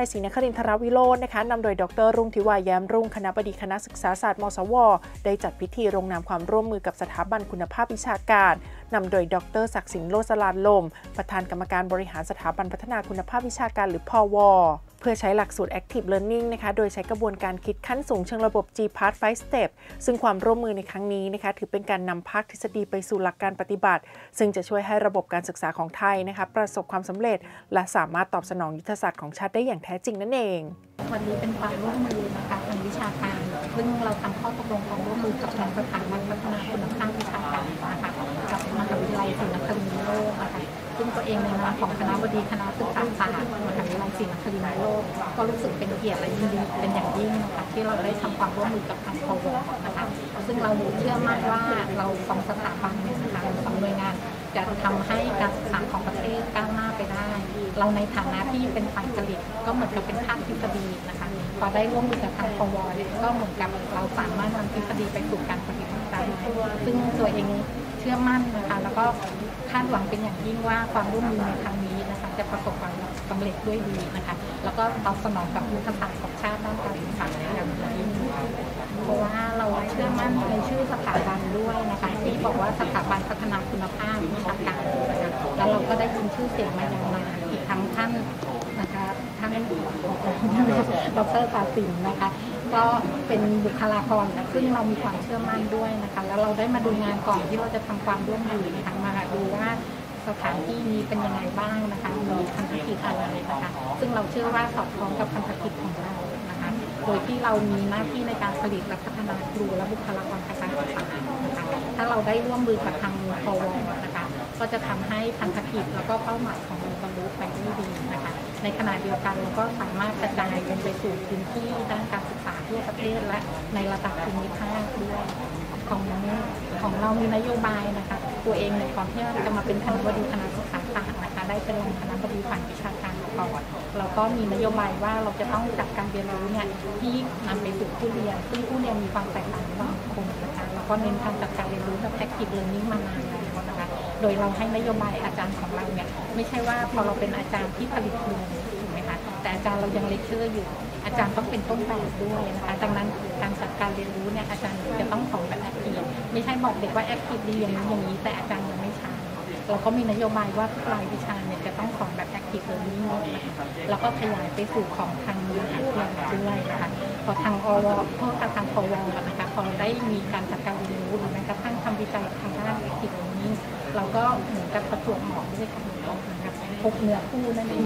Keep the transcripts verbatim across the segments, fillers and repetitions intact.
ยศรีนครินทรวิโรจน์นะคะนำโดยดรรุ่งธิวาแย้มรุ่งคณบดีคณะศึกษาศาสตร์มศวได้จัดพิธีลงนามความร่วมมือกับสถาบันคุณภาพวิชาการนำโดยดรศักดิ์สินโลสลานลมประธานกรรมการบริหารสถาบันพัฒนาคุณภาพวิชาการหรือพวเพื่อใช้หลักสูตร Active Learning นะคะโดยใช้กระบวนการคิดขั้นสูงเชิงระบบ จี พาธ ไฟว์ Step ซึ่งความร่วมมือในครั้งนี้นะคะถือเป็นการนำภาคทฤษฎีไปสู่หลักการปฏิบัติซึ่งจะช่วยให้ระบบการศึกษาของไทยนะคะประสบความสำเร็จและสามารถตอบสนองยุทธศาสตร์ของชาติได้อย่างแท้จริงนั่นเองวันนี้เป็นความร่วมมือนะคะทางวิชาการซึ่งเราทำข้อตกลงความร่วมมือกับทางสถาบันพัฒนาคุณภาพวิชาการนะคะกับมหาวิทยาลัยศรีนครินทรวิโรจน์นะคะซึ่งตัวเองในนามของคณะบดีคณะศึกษาศาสตร์มหาวิทยาลัยศรีนครินทรวิโรจน์ก็รู้สึกเป็นเกียรติและยินดีเป็นอย่างยิ่งนะคะที่เราได้ทำความร่วมมือกับทางพวนะคะซึ่งเราเชื่อมั่นว่าเราสองสถาบันเนี่ยนะคะสองหน่วยงานจะทำให้การศึกษาของประเทศก้าวหน้าไปได้เราในฐานะที่เป็นฝ่ายผลิตก็เหมือนกับเป็นภาคทฤษฎีนะคะพอได้ร่วมมือกับทางพวเนี่ยก็เหมือนกับเราสามารถนำทฤษฎีไปสู่การผลิตได้ซึ่งตัวเองเชื่อมั่นนะคะแล้วก็คาดหวังเป็นอย่างยิ่งว่าความร่วมมือในครั้งนี้นะคะจะประสบความสำเร็จด้วยดีนะคะแล้วก็ตอบสนองกับยุทธศาสตร์ของชาติด้านการศึกษาอย่างยิ่งเพราะว่าเราเชื่อมั่นในชื่อสถาบันด้วยนะคะที่บอกว่าสถาบันพัฒนาคุณภาพวิชาการนะคะแล้วเราก็ได้ยินชื่อเสียงมาอย่างนานอีกทั้งท่านนะคะท่านดรศาสินนะคะก็เป็นบุคลากรซึ่งเรามีความเชื่อมั่นด้วยนะคะแล้วเราได้มาดูงานก่อนที่เราจะทำความร่วมมือนะคะมาดูว่าสถานที่นี้เป็นยังไงบ้างนะคะมีพันธกิจอะไรนะคะซึ่งเราเชื่อว่าสอดคล้องกับพันธกิจของเรานะคะโดยที่เรามีหน้าที่ในการผลิตและพัฒนาครูและบุคลากรทางการศึกษานะคะถ้าเราได้ร่วมมือกับทางพวนะคะก็จะทำให้พันธกิจแล้วก็เป้าหมายของเราบรรลุไปได้ดีนะคะในขณะเดียวกันเราก็สามารถกระจายไปสู่พื้นที่ด้านการศึกษาทั่วประเทศและในระดับภูมิภาคด้วยของของเรามีนโยบายนะคะตัวเองในก่อนที่จะมาเป็นคณะบดีคณะศึกษาศาสตร์นะคะได้เป็นรองคณะบดีฝ่ายวิชาการก่อนเราก็มีนโยบายว่าเราจะต้องจัดการเรียนรู้เนี่ยที่นำไปสู่ผู้เรียนซึ่งผู้เรียนมีความแตกต่างบางคนนะคะแล้วก็เน้นการจัดการเรียนรู้แบบ Active Learning มานานแล้วนะคะโดยเราให้นโยบายอาจารย์ของเราเนี่ยไม่ใช่ว่าพอเราเป็นอาจารย์ที่ผลิตครูถูกไหมคะแต่อาจารย์เรายังเลคเชอร์อยู่อาจารย์ต้องเป็นต้นแบบด้วยนะคะดังนั้นการจัดการเรียนรู้เนี่ยอาจารย์จะต้องของแบบ Active ไม่ใช่บอกเด็กว่า Active ดีอย่างนี้อย่างนี้แต่อาจารย์ยังไม่ใช่เราก็มีนโยบายว่าทุกรายวิชาเนี่ยจะต้องของแบบ Active Learning นะคะแล้วก็ขยายไปสู่ของทางมหาวิทยาลัยด้วยนะคะพอทางอวพวกทางพวนะคะพอได้มีการจัดการเรียนรู้หรือแม้กระทั่งทำวิจัยทางด้าน Active Learning เราก็เหมือนกับประจวบเหมาะด้วยกันนะคะพบเนื้อคู่นั่นเอง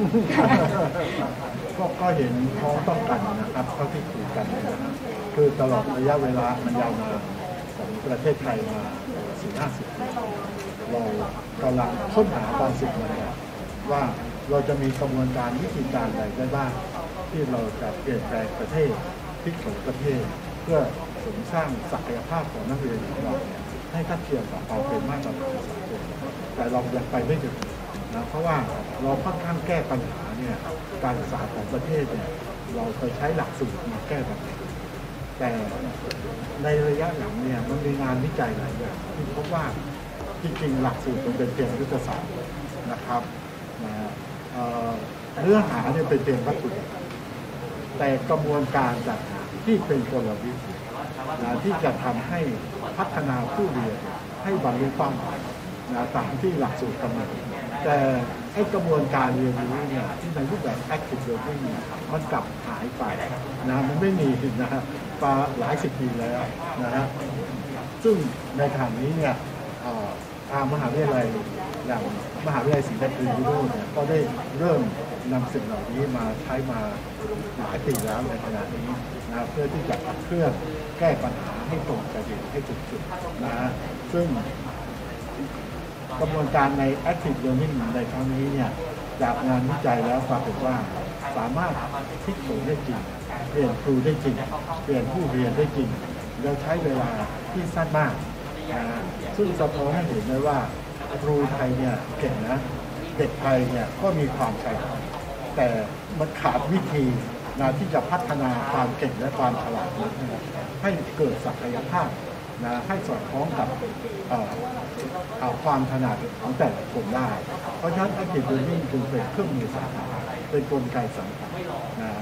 ก็เห็นพ้องต้องกันนะครับเท่าที่คุยกันนะครับคือตลอดระยะเวลามันยาวนานของประเทศไทยมาสี่ห้าสิบปีเรากำลังค้นหาความสิ่งใหม่ว่าเราจะมีกระบวนการวิธีการใดได้บ้างที่เราจะเปลี่ยนแปลงประเทศพลิกโฉมประเทศเพื่อเสริมสร้างศักยภาพของนักเรียนของเราให้ทัดเทียมกับความเป็นมาตรฐานสากลแต่เรายังไปไม่ถึงนะเพราะว่าเราค่อนข้างแก้ปัญหาเนี่ยการศึกษาของประเทศเนี่ยเราเคยใช้หลักสูตรมาแก้ปัญหาแต่ในระยะหลังเนี่ยมันมีงานวิจัยหลายอย่างที่พบว่าจริงๆหลักสูตรมันเป็นเพียงยุทธศาสตร์นะครับนะเนื้อหาเนี่ยเป็นเพียงวัตถุแต่กระบวนการจัดที่เป็นกลวิธีนะที่จะทำให้พัฒนาผู้เรียนให้บรรลุเป้าหมายนะตามที่หลักสูตรกำหนดแต่ไอ้กระบวนการเรียนรู้เนี่ยที่ในรูปแบบ Active Learning มันกลับหายไปนะมันไม่มีนะฮะมาหลายสิบปีแล้วนะฮะซึ่งในขณะนี้เนี่ยทางมหาวิทยาลัยอย่างมหาวิทยาลัยศรีนครินทรวิโรจน์เนี่ยก็ได้เริ่มนำสิ่งเหล่านี้มาใช้มาหลายปีแล้วในขณะนี้นะเพื่อที่จะขับเคลื่อนแก้ปัญหาให้ตรงประเด็นให้ถูกจุดนะฮะซึ่งกระบวนการใน Active Learning ในครั้งนี้เนี่ยจากงานวิจัยแล้วปรากฏว่าสามารถพลิกโฉมได้จริงเปลี่ยนครูได้จริงเปลี่ยนผู้เรียนได้จริงแล้วใช้เวลาที่สั้นมากนะซึ่งสะท้อนให้เห็นได้ว่าครูไทยเนี่ยเก่งนะเด็กไทยเนี่ยก็มีความฉลาดแต่มันขาดวิธีนะที่จะพัฒนาความเก่งและความฉลาดนี้ให้เกิดศักยภาพนะให้สอดคล้องกับความถนัดของแต่ละคนได้เพราะฉะนั้น Active Learning จึงเป็นเครื่องมือสำคัญเป็นกลไกสำคัญนะ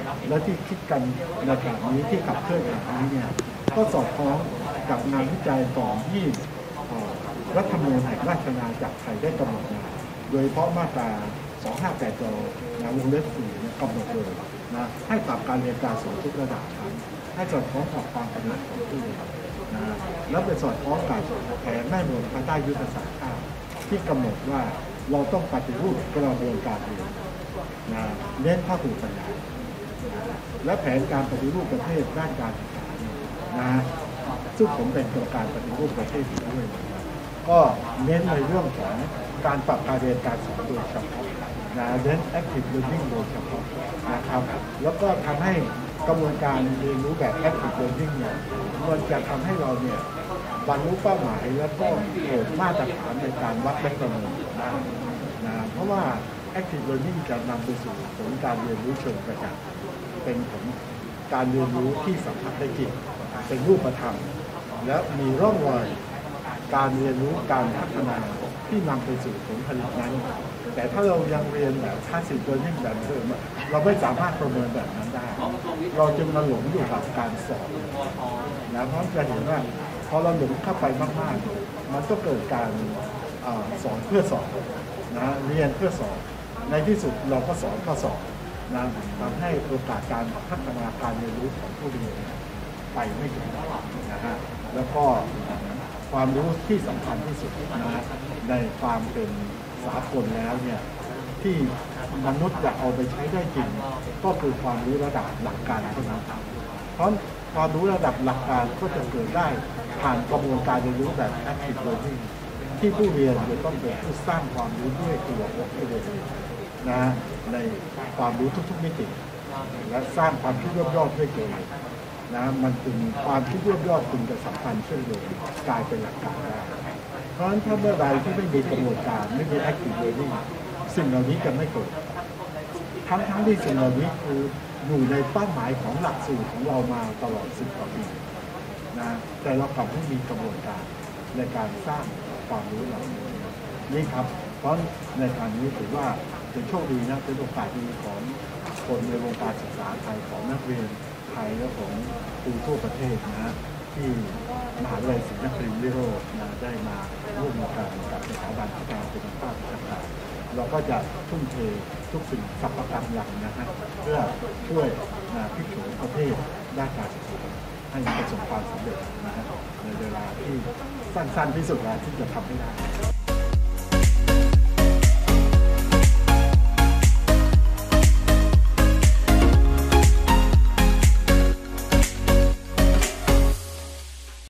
และที่คิดกันในขณะนี้ที่ขับเคลื่อนขณะนี้เนี่ยก็สอดคล้องกับงานวิจัยก่อนที่รัฐธรรมนูญแห่งราชอาณาจักรไทยได้กำหนดมาโดยเฉพาะมาตราสองห้าแปดจนะวงเล็บสี่กำหนดเลยนะให้ปรับการเรียนการสอนทุกระดับชั้นให้สอดคล้องกับความถนัดของผู้เรียนนะแล้วไปสอดคล้องกับแผนแม่บทภายใต้ยุทธศาสตร์ชาติที่กำหนดว่าเราต้องปฏิรูปกระบวนการเรียนนะเน้นภาคภูมิปัญญาและแผนการปฏิรูปประเทศด้านการศึกษานะซึ่งผมเป็นกรรมการปฏิรูปประเทศอยู่ด้วยก็เน้นในเรื่องของการปรับการเรียนการสอนโดยเฉพาะนะเน้น active learning โดยเฉพาะนะครับแล้วก็ทำให้กระบวนการเรียนรู้แบบ active learning เนี่ยมันจะทำให้เราเนี่ยบรรลุเป้าหมายแล้วก็เกิดมาตรฐานในการวัดและประเมินได้นะเพราะว่า active learning จะนำไปสู่ผลการเรียนรู้เชิงประจักษ์เป็นผลการเรียนรู้ที่สัมผัสได้จริงเป็นรูปธรรมและมีร่องรอยการเรียนรู้การพัฒนาที่นำไปสู่ผลผลิตนั้นแต่ถ้าเรายังเรียนแบบ passive learning แบบเดิมเราไม่สามารถประเมินแบบนั้นได้เราจึงมาหลงอยู่กับการสอนนะเพราะจะเห็นว่าพอเราหลงเข้าไปมากๆมันก็เกิดการสอนเพื่อสอนนะเรียนเพื่อสอนในที่สุดเราก็สอนเพื่อสอนนะทำให้โอกาสการพัฒนาการเรียนรู้ของผู้เรียนไปไม่ถึงนะฮะแล้วก็ความรู้ที่สำคัญที่สุดนะในความเป็นสากลแล้วเนี่ยที่มนุษย์จะเอาไปใช้ได้จริงก็คือความรู้ระดับหลักการเท่านั้นเพราะความรู้ระดับหลักการก็จะเกิดได้ผ่านกระบวนการเรียนรู้แบบ active learning ที่ผู้เรียนจะต้องเป็นผู้สร้างความรู้ด้วยตัวของผู้เรียนนะในความรู้ทุกๆมิติและสร้างความคิดรอบๆด้วยตัวเองนะมันจึงความคิดรอบๆจึงจะสัมพันธ์เชื่อมโยงกลายเป็นหลักการได้เพราะฉะนั้นถ้าเมื่อใดที่ไม่มีกระบวนการไม่มี active learning สิ่งเหล่านี้จะไม่เกิดทั้งทั้งที่สิ่งเหล่านี้คืออยู่ในเป้าหมายของหลักสูตรของเรามาตลอดสิบกว่าปีนะแต่เรากลับไม่มีกระบวนการในการสร้างความรู้เหล่านี้นี่ครับเพราะในการนี้ถือว่าเป็นโชคดีนะเป็นโอกาสดีของคนในวงการศึกษาไทยของนักเรียนไทยและของครูทั่วประเทศนะที่มหาวิทยาลัยศรีนครินทร์วิโรจน์นะได้มาร่วมมือกันกับสถาบันพัฒนาคุณภาพวิชาการเราก็จะทุ่มเททุกสิ่งสรรพกำลังนะฮะเพื่อช่วยนะพลิกโฉมประเทศด้านการศึกษาให้ประสบความสำเร็จนะฮะในเวลาที่สั้นๆที่สุดแล้วที่จะทำให้ได้